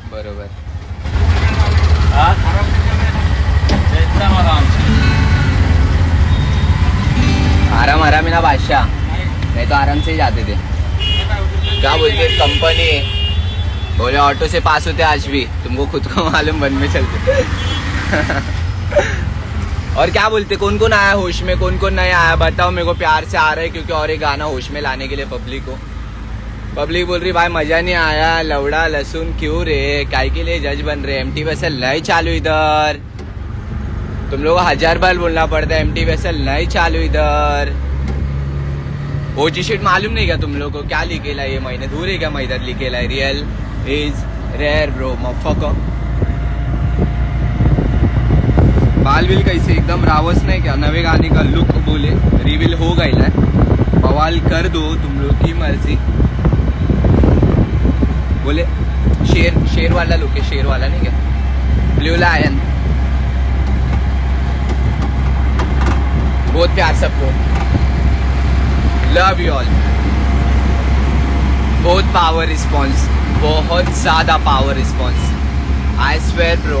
बरोबर. आराम आराम है ना बादशाह, नहीं तो आराम से ही जाते थे. क्या बोलते कंपनी बोले ऑटो से पास होते आज भी, तुमको खुद को मालूम बन में चलते. और क्या बोलते कौन कौन आया होश में, कौन कौन नहीं आया बताओ मेरे को प्यार से. आ रहा है क्योंकि और एक गाना होश में लाने के लिए पब्लिक को. पब्लिक बोल रही भाई मजा नहीं आया, लवड़ा लहसुन क्यों रे, काय के लिए जज बन रहे. एमटी वेसल नहीं चालू इधर. तुम लोगों को 1000 बार बोलना पड़ता है एमटी वेसल नहीं चालू इधर. ओजी शीट मालूम नहीं क्या तुम लोगों को क्या लिखेला ये महीने दूर है क्या मैं इधर लिखेला. रियल इज रेयर ब्रो मफका. बाल बिल कैसे एकदम रावस नहीं क्या. नवे गाने का लुक बोले रिवील हो गया है. बवाल कर दो तुम लोग की मर्जी. बोले शेर वाला लुक है, शेर वाला नहीं क्या. ब्लू लायन बहुत प्यार सबको. Love you all. बहुत पावर रिस्पॉन्स, बहुत ज्यादा power response. I swear bro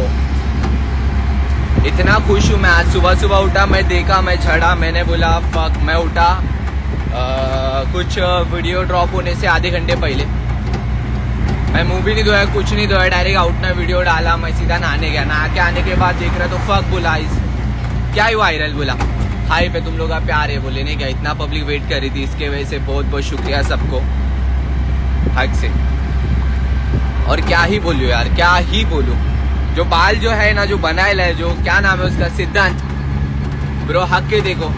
इतना खुश हूँ मैं. आज सुबह सुबह उठा, मैं देखा, मैं झड़ा, मैंने बोला फक. मैं उठा कुछ वीडियो ड्रॉप होने से आधे घंटे पहले. मैं मुंह भी नहीं धोया, कुछ नहीं धोया, डायरेक्ट आउट ना वीडियो डाला. मैं सीधा नहाने गया. नहा के आने के बाद देख रहा तो फक बोला क्या ही वायरल बोला. हाई पे तुम लोग का प्यार है बोले नहीं क्या. इतना पब्लिक वेट कर रही थी, इसके वजह से बहुत बहुत शुक्रिया सबको हक से. और क्या ही बोलूं यार, क्या ही बोलूं. जो बाल जो है ना, जो बनाया है, जो क्या नाम है उसका, सिद्धांत ब्रो हक के देखो.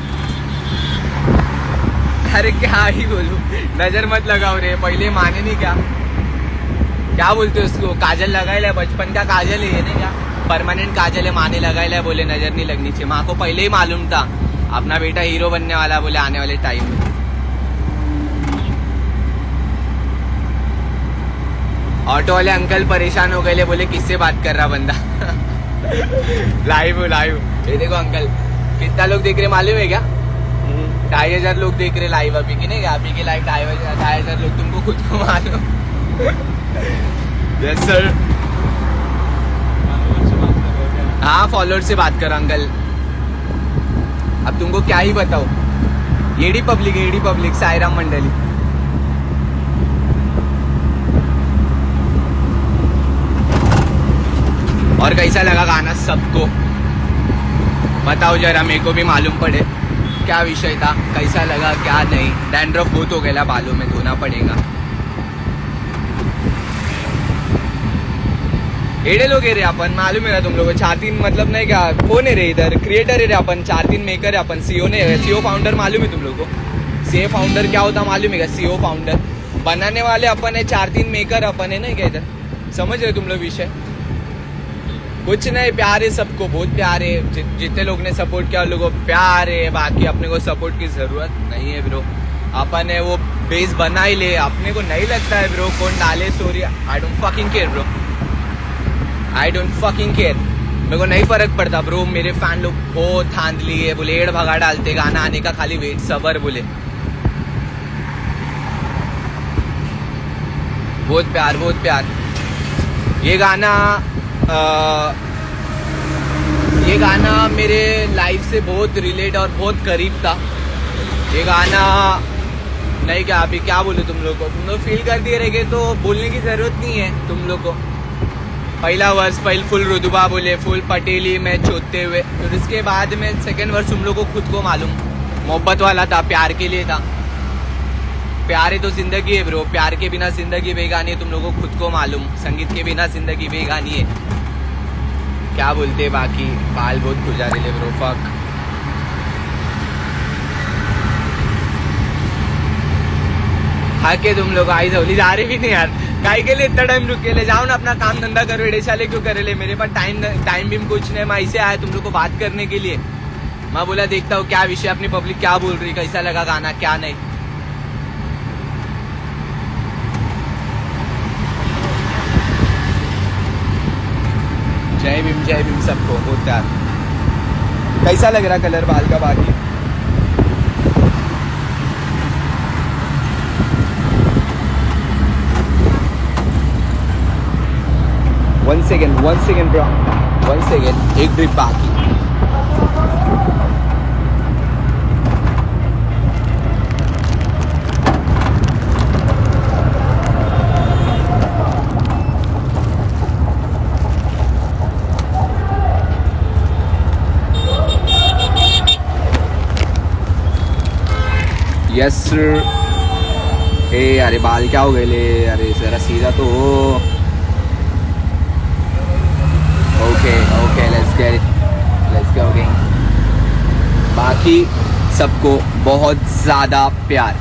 अरे क्या ही बोलूं, नजर मत लगाओ रे. पहले माने नहीं क्या बोलते उसको, काजल लगाए है, बचपन का काजल है ये नहीं क्या, परमानेंट काजल है. माने लगाए है बोले नजर नहीं लगनी चाहिए. माँ को पहले ही मालूम था अपना बेटा हीरो बनने वाला बोले आने वाले टाइम में. ऑटो वाले अंकल परेशान हो गए, बोले किससे बात कर रहा बंदा. लाइव ये देखो अंकल कितना लोग देख रहे मालूम है क्या. 2500 लोग देख रहे लाइव अभी की नहीं क्या. अभी की लाइव 2500 लोग, तुमको खुद को मालूम. Yes sir. हाँ फॉलोअर से बात करो अंकल. अब तुमको क्या ही बताओ. एडी पब्लिक साईराम मंडली. और कैसा लगा गाना सबको बताओ जरा, मेरे को भी मालूम पड़े क्या विषय था, कैसा लगा क्या नहीं. डैंड्रफ बहुत हो गया बालों में, धोना पड़ेगा. एडे लोग है रे अपन, मालूम है ना तुम लोगों को. 4-3 मतलब नहीं क्या, कौन है रे इधर, क्रिएटर है रे अपन. 4-3 मेकर है अपन. सीओ ने सीओ फाउंडर मालूम है तुम लोगों को. सीओ फाउंडर क्या होता मालूम है क्या. सीओ फाउंडर बनाने वाले अपन है, 4-3 मेकर अपन है ना क्या इधर. समझ रहे तुम लोग विषय. कुछ नहीं, प्यार है सबको, बहुत प्यार है. जितने लोग ने सपोर्ट किया उन लोगों को प्यार है. बाकी अपने को सपोर्ट की जरूरत नहीं है ब्रो. अपन है वो बेस बना ही ले. अपने को नहीं लगता है ब्रो कौन डाले story. I don't fucking care bro, I don't fucking care. मेरे को नहीं फर्क पड़ता ब्रो. मेरे फैन लोग बहुत थांद लिए बोले एड़ भगा डालते, गाना आने का खाली वेट सबर बोले. बहुत प्यार. ये गाना मेरे लाइफ से बहुत रिलेट और बहुत करीब था. ये गाना नहीं क्या अभी क्या बोलूं तुम लोग को. तुम लोग फील कर दिए रहेंगे तो बोलने की जरूरत नहीं है तुम लोग को. पहला वर्ष फुल रुदबा बोले, फुल पटेली में चोते हुए. फिर उसके बाद में सेकेंड वर्ष तुम लोग को खुद को मालूम मोहब्बत वाला था, प्यार के लिए था. प्यार है तो जिंदगी है ब्रो. प्यार के बिना जिंदगी बेगानी है, तुम लोगों को खुद को मालूम. संगीत के बिना जिंदगी बेगानी है. क्या बोलते बाकी. बाल बहुत खुजा रहे ब्रो फक. हाँ के तुम लोग आई जवली जा रहे भी नहीं यार. काय के लिए इतना टाइम रुके ले जाओ ना, अपना काम धंधा करो. एडे साले क्यों करे ले. मेरे पास टाइम भी कुछ नहीं. मैं ऐसे आया तुम लोग को बात करने के लिए. मैं बोला देखता हूँ क्या विषय, अपनी पब्लिक क्या बोल रही, कैसा लगा गाना क्या नहीं. जय भीम सबको. बहुत प्यार. कैसा लग रहा कलर बाल का. बाकी 1 सेकेंड ब्रो, 1 सेकेंड, एक ड्रिप बाकी। Yes sir. ए अरे बाल क्या हो गए ले, अरे जरा सीधा तो हो। Okay okay, let's get it, let's go again. बाकी सबको बहुत ज़्यादा प्यार,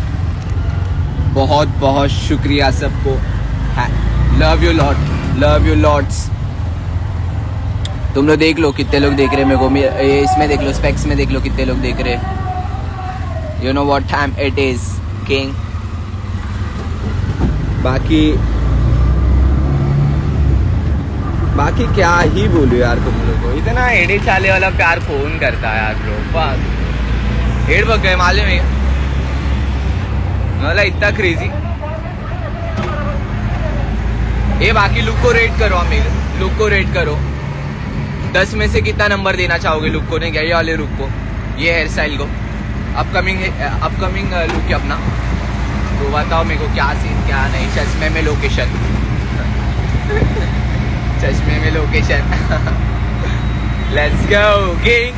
बहुत बहुत शुक्रिया सबको। Love you lot, love you lots. तुम लोग देख लो कितने लोग देख रहे हैं मेरे को, इसमें देख लो, स्पेक्स में देख लो कितने लोग देख रहे हैं। You know what time it is, King. बाकी क्या ही बोलूं यार तुम लोगों को, इतना एड़े चाले वाला प्यार कौन करता है यार ब्रो। फक, एड़ बग गए मालूम है, मतलब इतना क्रेजी। ये बाकी लुक को रेट करो, अमीर लुक को रेट करो, 10 में से कितना नंबर देना चाहोगे लुक को? नहीं क्या, ये वाले लुक को, ये हेयर स्टाइल को, अपकमिंग लुक है अपना, तो बताओ मेरे को क्या सीन क्या नहीं। चश्मे में लोकेशन चश्मे में लोकेशन लेट्स गो किंग।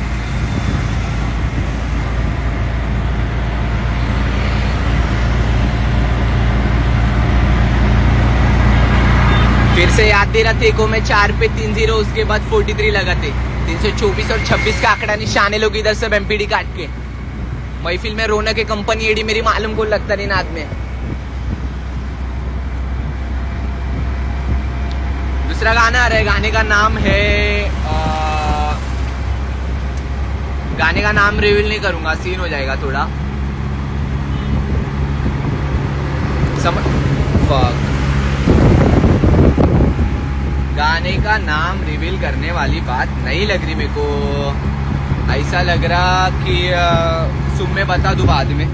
फिर से याद दे रहा थे को मैं 4 पे 3-0, उसके बाद 43 लगाते, 324 और 26 का आंकड़ा निशाने लोग इधर सब एमपीडी काट के। महफिल में रौनक के कंपनी एडी मेरी मालूम को लगता नहीं नाक में। दूसरा गाना आ रहा है, गाने का नाम है गाने का नाम रिवील नहीं करूंगा, सीन हो जाएगा थोड़ा। फक, गाने का नाम रिवील करने वाली बात नहीं लग रही मेरे को। ऐसा लग रहा कि सुन में बता दूं बाद में।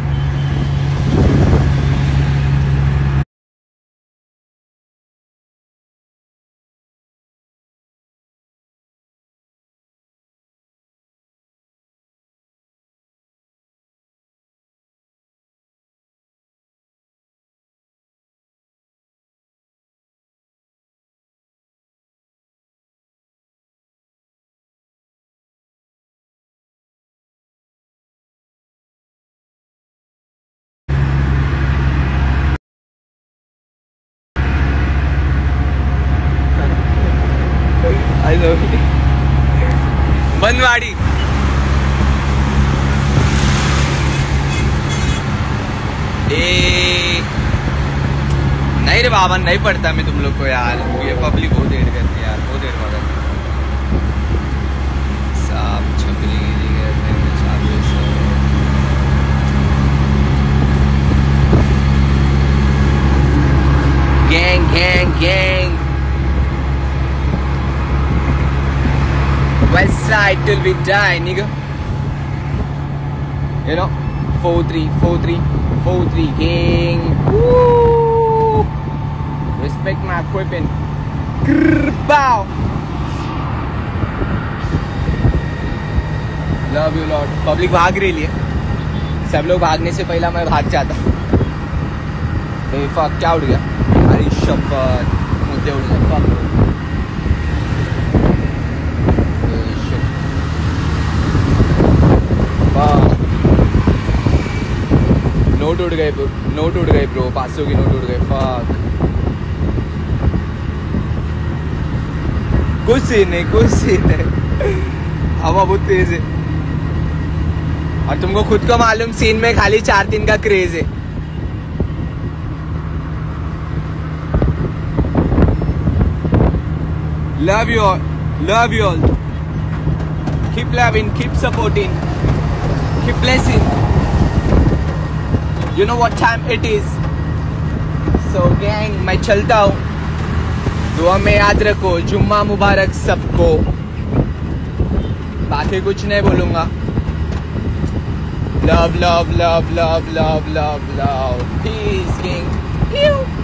बनवाड़ी नहीं रे बाबा, नहीं पढ़ता मैं तुम लोग को यार, ये पब्लिक बहुत देर करती है यार, बहुत देर बाद साफ छपरी gang gang gang West side till we die, nigga. You know, 4-3, 4-3, 4-3 gang. Woo! Respect my equipment. Grrr, bow. Love you Lord. Public भाग रही है, सब लोग भागने से पहला मैं भाग जाता। फक, क्या उड़ गया? अरे शपथ, मुद्दे उड़ गए। फक, नोट उड़ गए, नोट उड़ गए ब्रो, 500 की नोट उड़ गए। फक, कुछ सीन नहीं, कुछ सीन नहीं, हवा बहुत तेज है और तुमको खुद को मालूम सीन में खाली 4-3 का क्रेज है। Love you all, love you all, keep loving, keep supporting, keep blessing. You know what time it is. So gang, मैं चलता हूँ, दुआ में याद रखो, जुम्मा मुबारक सबको। बाकी कुछ नहीं बोलूँगा। Love, love, love, love, love, love, love. Peace, gang.